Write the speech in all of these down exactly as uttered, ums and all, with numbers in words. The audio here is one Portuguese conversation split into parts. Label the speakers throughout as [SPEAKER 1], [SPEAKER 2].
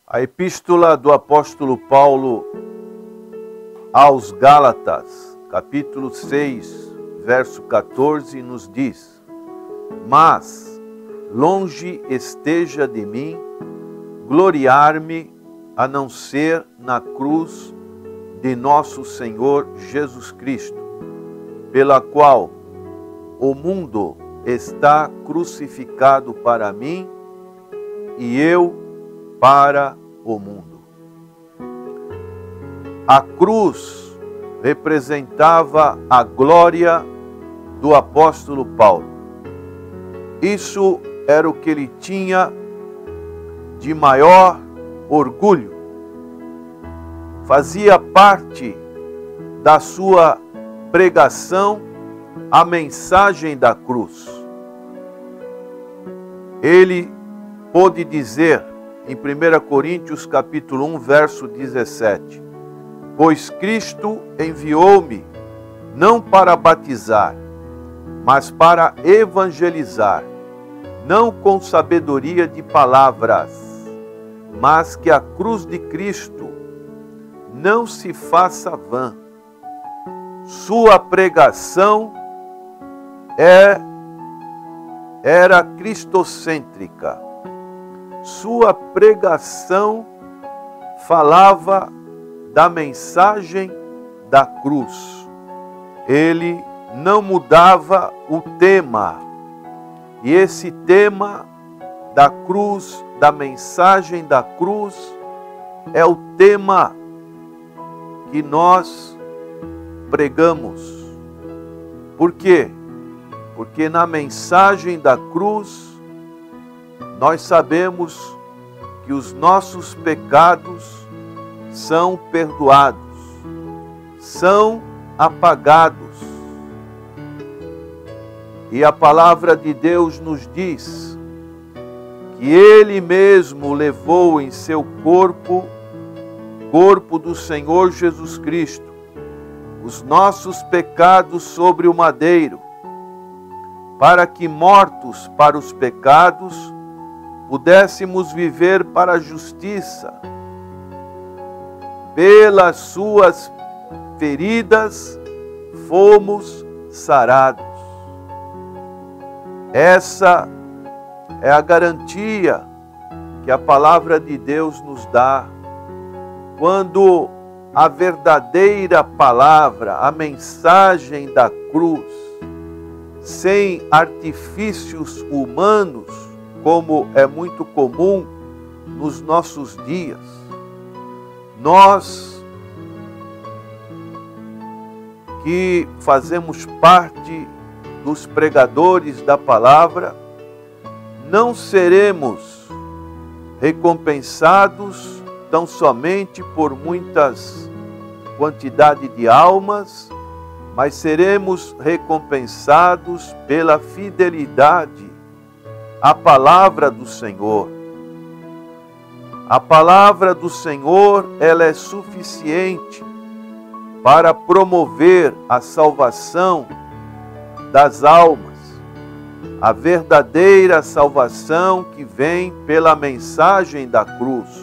[SPEAKER 1] A epístola do apóstolo Paulo aos Gálatas, capítulo seis, verso quatorze, nos diz: Mas longe esteja de mim gloriar-me, a não ser na cruz de nosso Senhor Jesus Cristo, pela qual o mundo está crucificado para mim e eu para o mundo. A cruz representava a glória do apóstolo Paulo. Isso era o que ele tinha de maior orgulho. Fazia parte da sua pregação a mensagem da cruz. Ele pôde dizer em primeira Coríntios capítulo um, verso dezessete: Pois Cristo enviou-me não para batizar, mas para evangelizar, não com sabedoria de palavras, mas que a cruz de Cristo não se faça vã. Sua pregação é, era cristocêntrica. Sua pregação falava da mensagem da cruz. Ele não mudava o tema. E esse tema da cruz, da mensagem da cruz, é o tema que nós pregamos. Por quê? Porque na mensagem da cruz nós sabemos que os nossos pecados são perdoados, são apagados. E a palavra de Deus nos diz que Ele mesmo levou em seu corpo, corpo do Senhor Jesus Cristo, os nossos pecados sobre o madeiro, para que, mortos para os pecados, pudéssemos viver para a justiça. Pelas suas feridas fomos sarados. Essa é a garantia que a palavra de Deus nos dá quando a verdadeira palavra, a mensagem da cruz, sem artifícios humanos, como é muito comum nos nossos dias, nós que fazemos parte dos pregadores da palavra, não seremos recompensados tão somente por muitas quantidade de almas, mas seremos recompensados pela fidelidade à palavra do Senhor. A palavra do Senhor, ela é suficiente para promover a salvação das almas, a verdadeira salvação que vem pela mensagem da cruz.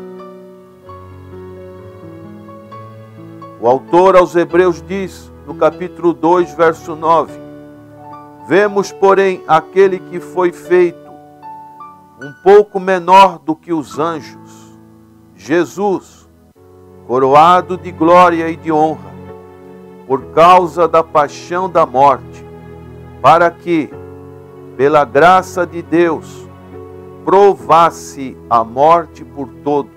[SPEAKER 1] O autor aos Hebreus diz, no capítulo dois, verso nove, Vemos, porém, aquele que foi feito um pouco menor do que os anjos, Jesus, coroado de glória e de honra, por causa da paixão da morte, para que, pela graça de Deus, provasse a morte por todos.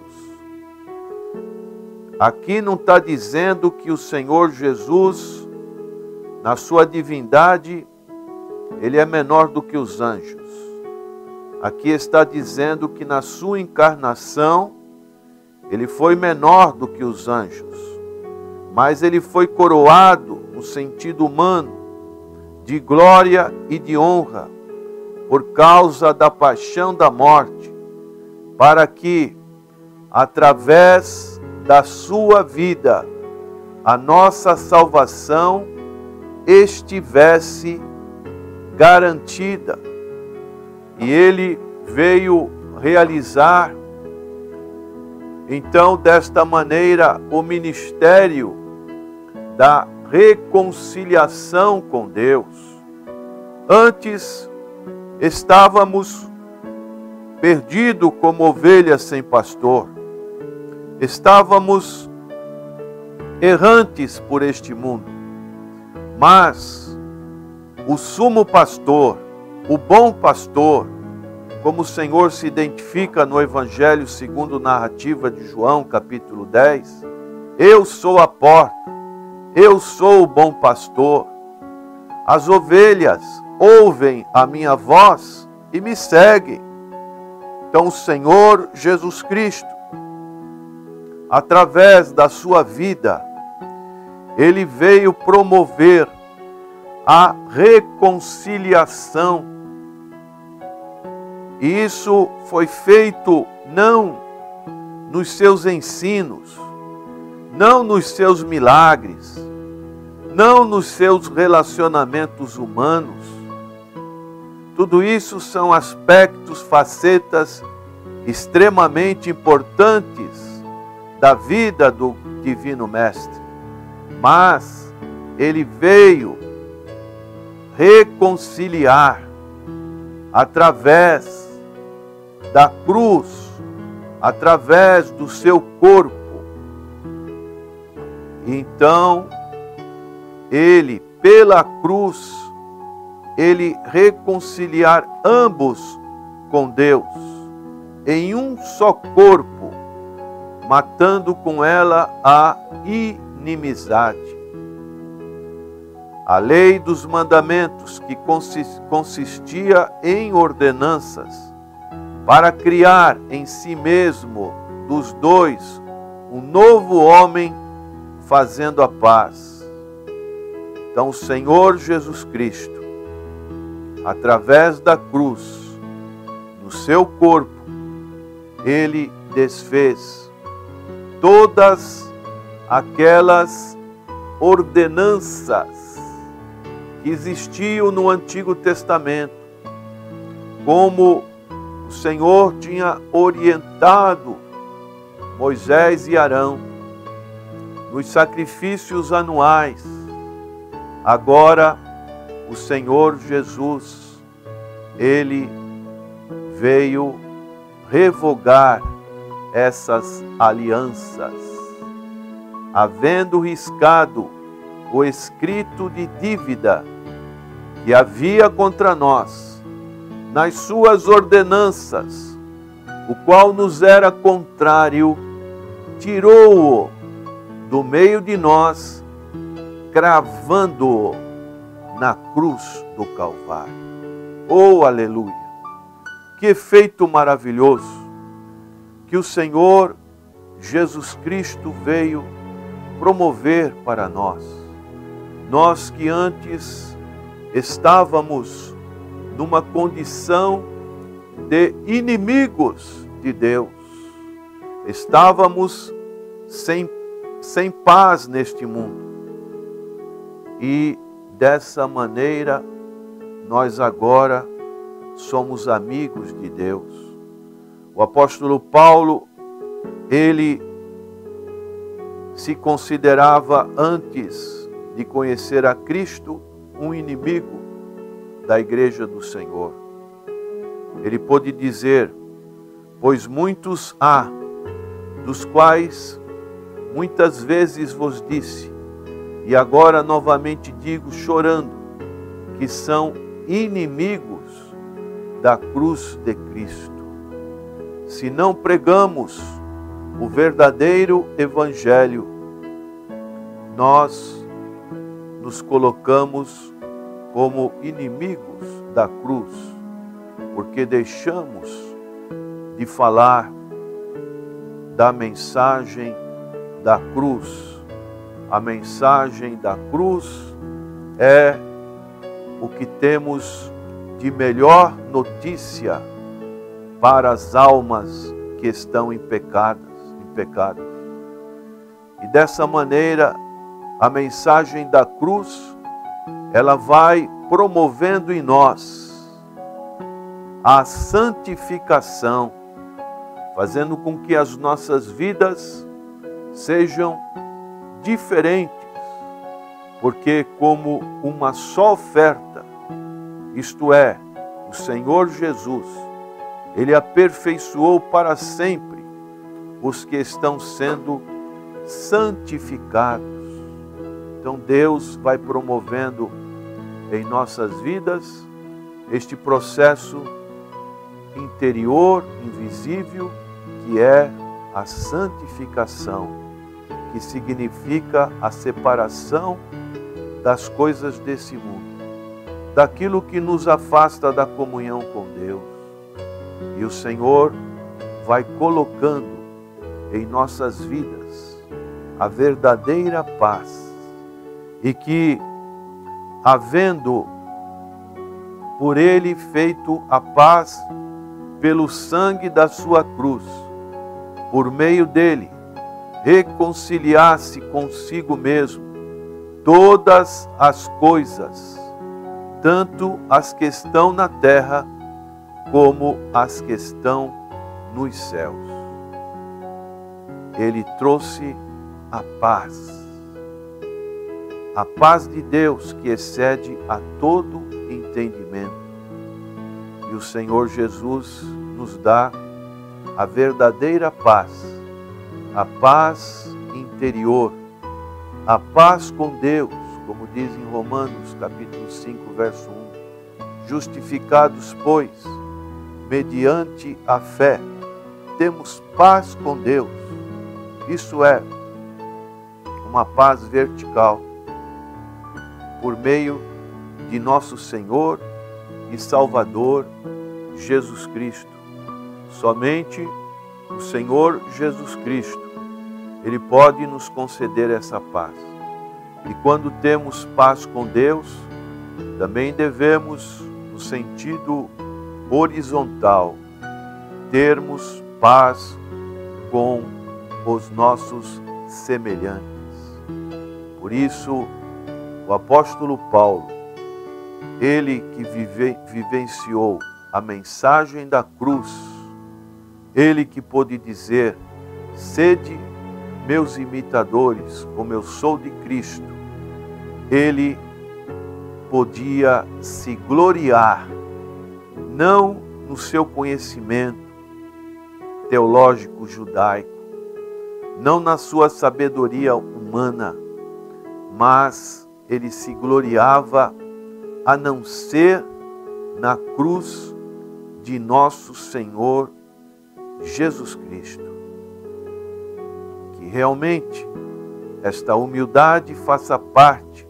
[SPEAKER 1] Aqui não está dizendo que o Senhor Jesus, na sua divindade, Ele é menor do que os anjos. Aqui está dizendo que na sua encarnação, Ele foi menor do que os anjos. Mas Ele foi coroado, no sentido humano, de glória e de honra, por causa da paixão da morte, para que, através da sua vida, a nossa salvação estivesse garantida. E Ele veio realizar Então, desta maneira, o ministério da reconciliação com Deus. Antes estávamos perdidos como ovelhas sem pastor. Estávamos errantes por este mundo. Mas o sumo pastor, o bom pastor, como o Senhor se identifica no Evangelho segundo a narrativa de João, capítulo dez, eu sou a porta, eu sou o bom pastor. As ovelhas ouvem a minha voz e me seguem. Então o Senhor Jesus Cristo, através da sua vida, Ele veio promover a reconciliação. E isso foi feito não nos seus ensinos, não nos seus milagres, não nos seus relacionamentos humanos. Tudo isso são aspectos, facetas extremamente importantes da vida do Divino Mestre. Mas Ele veio reconciliar através da cruz, através do seu corpo. Então, Ele, pela cruz, Ele reconciliar ambos com Deus, em um só corpo, matando com ela a inimizade. A lei dos mandamentos, que consistia em ordenanças, para criar em si mesmo dos dois um novo homem, fazendo a paz. Então o Senhor Jesus Cristo, através da cruz, no seu corpo, Ele desfez todas aquelas ordenanças que existiam no Antigo Testamento, como o Senhor tinha orientado Moisés e Arão nos sacrifícios anuais. Agora, o Senhor Jesus, Ele veio revogar essas alianças, havendo riscado o escrito de dívida que havia contra nós, nas suas ordenanças, o qual nos era contrário, tirou-o do meio de nós, cravando-o na cruz do Calvário. Oh, aleluia! Que efeito maravilhoso que o Senhor Jesus Cristo veio promover para nós. Nós que antes estávamos numa condição de inimigos de Deus, estávamos sem, sem paz neste mundo. E dessa maneira, nós agora somos amigos de Deus. O apóstolo Paulo, ele se considerava, antes de conhecer a Cristo, um inimigo da igreja do Senhor. Ele pôde dizer: pois muitos há, dos quais muitas vezes vos disse, e agora novamente digo, chorando, que são inimigos da cruz de Cristo. Se não pregamos o verdadeiro Evangelho, nós nos colocamos como inimigos da cruz, porque deixamos de falar da mensagem da cruz. A mensagem da cruz é o que temos de melhor notícia para as almas que estão em pecados, em pecado. E dessa maneira, a mensagem da cruz, ela vai promovendo em nós a santificação, fazendo com que as nossas vidas sejam diferentes, porque como uma só oferta, isto é, o Senhor Jesus, Ele aperfeiçoou para sempre os que estão sendo santificados. Então Deus vai promovendo em nossas vidas este processo interior, invisível, que é a santificação, que significa a separação das coisas desse mundo, daquilo que nos afasta da comunhão com Deus. E o Senhor vai colocando em nossas vidas a verdadeira paz, e que, havendo por Ele feito a paz pelo sangue da sua cruz, por meio dele, reconciliasse consigo mesmo todas as coisas, tanto as que estão na terra, como as que estão nos céus. Ele trouxe a paz, a paz de Deus que excede a todo entendimento. E o Senhor Jesus nos dá a verdadeira paz, a paz interior, a paz com Deus, como diz em Romanos capítulo cinco, verso um. Justificados, pois, mediante a fé, temos paz com Deus. Isso é uma paz vertical, por meio de nosso Senhor e Salvador Jesus Cristo. Somente o Senhor Jesus Cristo, Ele pode nos conceder essa paz. E quando temos paz com Deus, também devemos, no sentido horizontal, termos paz com os nossos semelhantes. Por isso, o apóstolo Paulo, ele que vive, vivenciou a mensagem da cruz, ele que pôde dizer: sede meus imitadores, como eu sou de Cristo, ele podia se gloriar, não no seu conhecimento teológico judaico, não na sua sabedoria humana, mas ele se gloriava a não ser na cruz de nosso Senhor Jesus Cristo. Que realmente esta humildade faça parte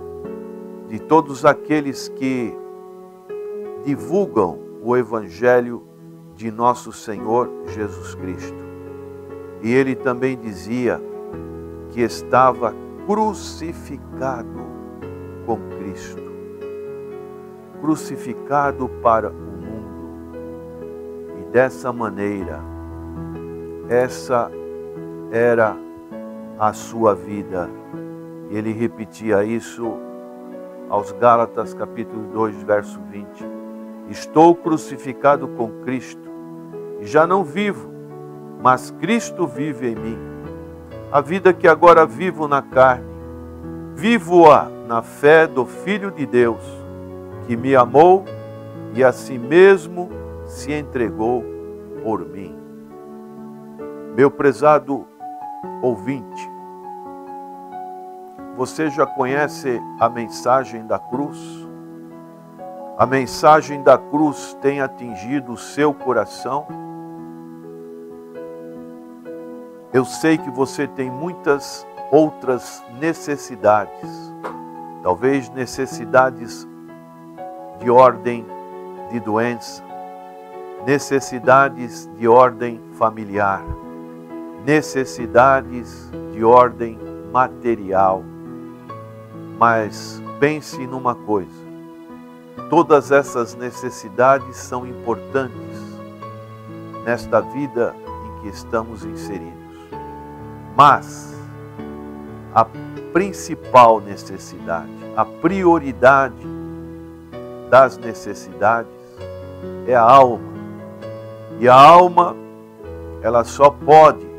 [SPEAKER 1] de todos aqueles que divulgam o Evangelho de nosso Senhor Jesus Cristo. E ele também dizia que estava crucificado com Cristo, crucificado para o mundo. E dessa maneira, essa era a sua vida. E ele repetia isso aos Gálatas capítulo dois, verso vinte. Estou crucificado com Cristo, e já não vivo, mas Cristo vive em mim. A vida que agora vivo na carne, vivo-a na fé do Filho de Deus, que me amou e a si mesmo se entregou por mim. Meu prezado ouvinte, você já conhece a mensagem da cruz? A mensagem da cruz tem atingido o seu coração? Eu sei que você tem muitas outras necessidades, talvez necessidades de ordem de doença, necessidades de ordem familiar, necessidades de ordem material. Mas pense numa coisa: todas essas necessidades são importantes nesta vida em que estamos inseridos. Mas a principal necessidade, a prioridade das necessidades é a alma. E a alma ela só pode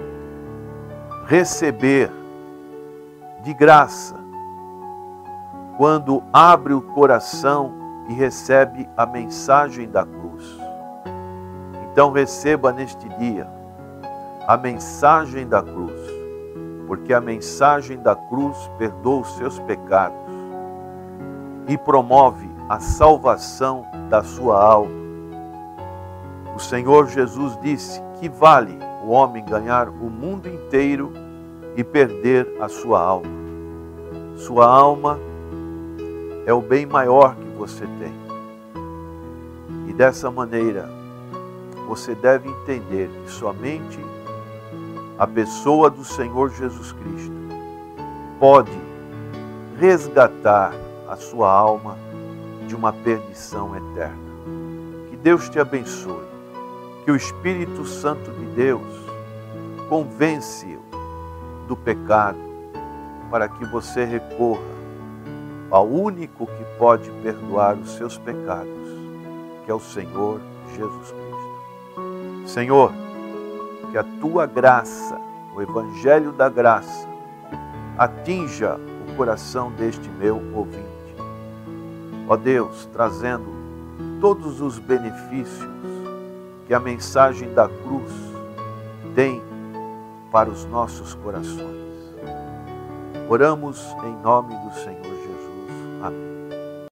[SPEAKER 1] receber de graça quando abre o coração e recebe a mensagem da cruz. Então receba neste dia a mensagem da cruz, porque a mensagem da cruz perdoa os seus pecados e promove a salvação da sua alma. O Senhor Jesus disse que vale o homem ganhar o mundo inteiro e perder a sua alma. Sua alma é o bem maior que você tem. E dessa maneira, você deve entender que somente a pessoa do Senhor Jesus Cristo pode resgatar a sua alma de uma perdição eterna. Que Deus te abençoe. Que o Espírito Santo de Deus convence-o do pecado para que você recorra ao único que pode perdoar os seus pecados, que é o Senhor Jesus Cristo. Senhor, que a tua graça, o Evangelho da graça, atinja o coração deste meu ouvinte. Ó Deus, trazendo todos os benefícios que a mensagem da cruz tem para os nossos corações. Oramos em nome do Senhor Jesus. Amém.